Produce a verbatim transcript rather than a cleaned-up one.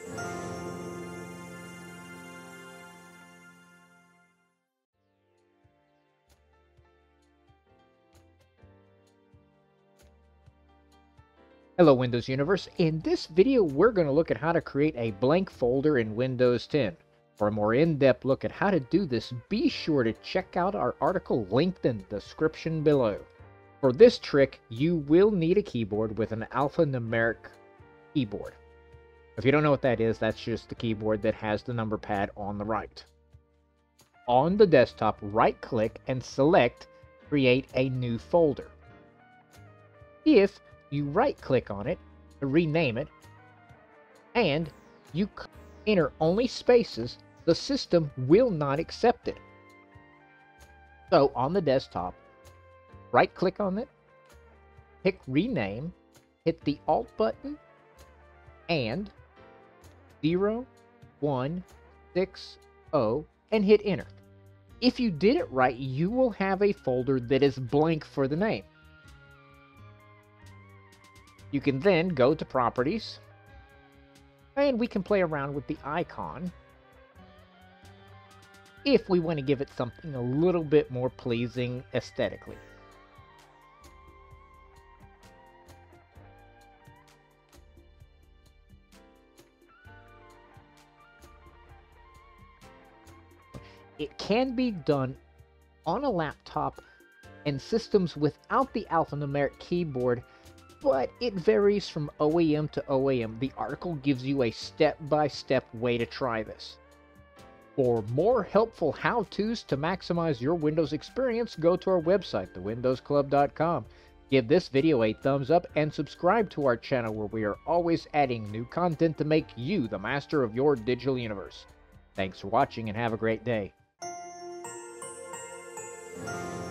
Hello Windows Universe. In this video we're going to look at how to create a blank folder in Windows ten. For a more in-depth look at how to do this, be sure to check out our article linked in the description below. For this trick, you will need a keyboard with an alphanumeric keyboard. If you don't know what that is, that's just the keyboard that has the number pad on the right. On the desktop, right-click and select Create a New Folder. If you right-click on it to rename it, and you enter only spaces, the system will not accept it. So on the desktop, right-click on it, pick Rename, hit the Alt button, and zero one six zero, and hit Enter. If you did it right, you will have a folder that is blank for the name. You can then go to Properties, and we can play around with the icon if we want to give it something a little bit more pleasing aesthetically. It can be done on a laptop and systems without the alphanumeric keyboard, but it varies from O E M to O E M. The article gives you a step-by-step way to try this. For more helpful how-tos to maximize your Windows experience, go to our website, the windows club dot com. Give this video a thumbs up and subscribe to our channel where we are always adding new content to make you the master of your digital universe. Thanks for watching and have a great day.